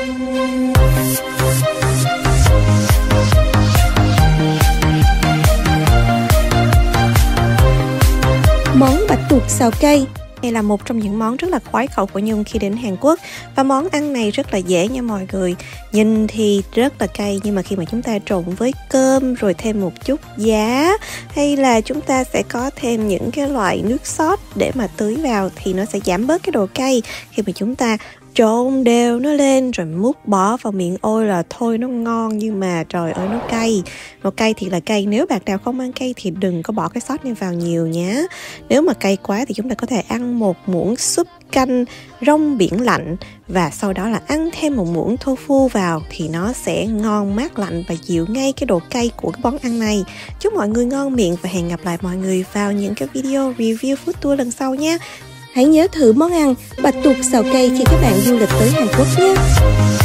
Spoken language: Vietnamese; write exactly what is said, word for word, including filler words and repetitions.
Món bạch tuộc xào cây đây là một trong những món rất là khoái khẩu của Nhung khi đến Hàn Quốc. Và món ăn này rất là dễ nha mọi người. Nhìn thì rất là cay, nhưng mà khi mà chúng ta trộn với cơm rồi thêm một chút giá, hay là chúng ta sẽ có thêm những cái loại nước sốt để mà tưới vào, thì nó sẽ giảm bớt cái độ cay. Khi mà chúng ta trộn đều nó lên rồi múc bỏ vào miệng, ôi là thôi nó ngon, nhưng mà trời ơi nó cay. Nó cay thì là cay, nếu bạn nào không ăn cay thì đừng có bỏ cái sốt này vào nhiều nhé. Nếu mà cay quá thì chúng ta có thể ăn một muỗng súp canh rong biển lạnh, và sau đó là ăn thêm một muỗng tofu vào, thì nó sẽ ngon mát lạnh và dịu ngay cái độ cay của cái món ăn này. Chúc mọi người ngon miệng và hẹn gặp lại mọi người vào những cái video review food tour lần sau nhé. Hãy nhớ thử món ăn bạch tuộc xào cây khi các bạn du lịch tới Hàn Quốc nhé.